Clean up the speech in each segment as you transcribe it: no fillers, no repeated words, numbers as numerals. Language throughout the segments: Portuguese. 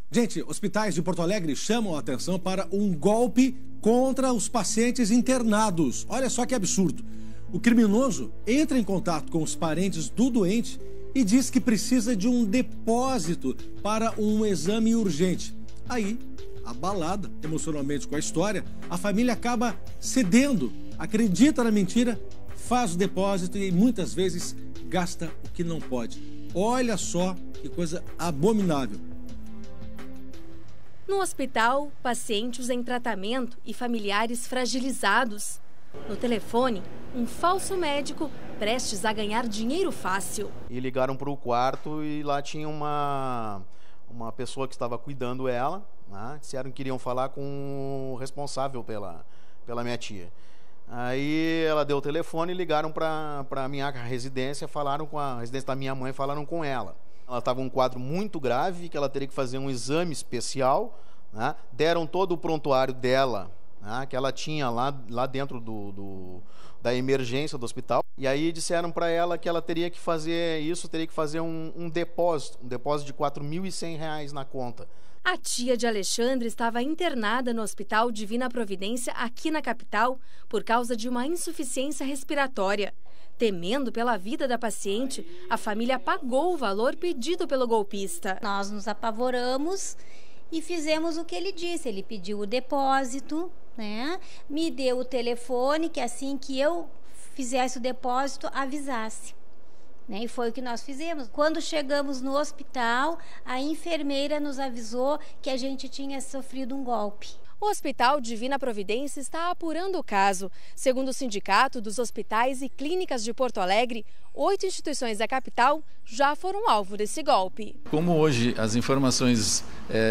Gente, hospitais de Porto Alegre chamam a atenção para um golpe contra os pacientes internados. Olha só que absurdo. O criminoso entra em contato com os parentes do doente e diz que precisa de um depósito para um exame urgente. Aí, abalada emocionalmente com a história, a família acaba cedendo, acredita na mentira, faz o depósito e muitas vezes gasta o que não pode. Olha só que coisa abominável. No hospital, pacientes em tratamento e familiares fragilizados. No telefone, um falso médico prestes a ganhar dinheiro fácil. E ligaram para o quarto e lá tinha uma pessoa que estava cuidando ela, né? Disseram que queriam falar com o responsável pela minha tia. Aí ela deu o telefone e ligaram para a minha residência, falaram com a residência da minha mãe, falaram com ela. Ela estava em um quadro muito grave, que ela teria que fazer um exame especial, né? Deram todo o prontuário dela, né? Que ela tinha lá dentro da emergência do hospital. E aí disseram para ela que ela teria que fazer isso, teria que fazer um depósito de R$ 4.100 na conta. A tia de Alexandre estava internada no Hospital Divina Providência, aqui na capital, por causa de uma insuficiência respiratória. Temendo pela vida da paciente, a família pagou o valor pedido pelo golpista. Nós nos apavoramos e fizemos o que ele disse. Ele pediu o depósito, né? Me deu o telefone, que assim que eu fizesse o depósito, avisasse. E foi o que nós fizemos. Quando chegamos no hospital, a enfermeira nos avisou que a gente tinha sofrido um golpe. O Hospital Divina Providência está apurando o caso. Segundo o Sindicato dos Hospitais e Clínicas de Porto Alegre, 8 instituições da capital já foram alvo desse golpe. Como hoje as informações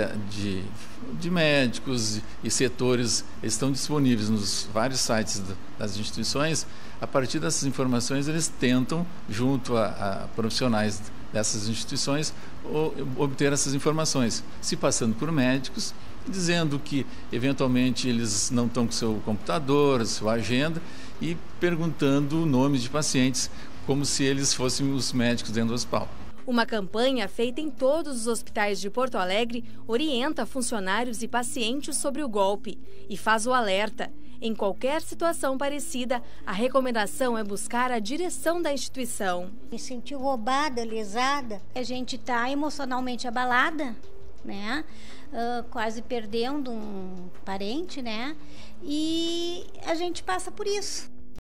de médicos e setores estão disponíveis nos vários sites das instituições, a partir dessas informações eles tentam, junto a profissionais dessas instituições, obter essas informações, se passando por médicos, dizendo que eventualmente eles não estão com seu computador, sua agenda, e perguntando nomes de pacientes como se eles fossem os médicos dentro do hospital. Uma campanha feita em todos os hospitais de Porto Alegre orienta funcionários e pacientes sobre o golpe e faz o alerta. Em qualquer situação parecida, a recomendação é buscar a direção da instituição. Me senti roubada, lesada. A gente está emocionalmente abalada, né? Quase perdendo um parente, né? E a gente passa por isso.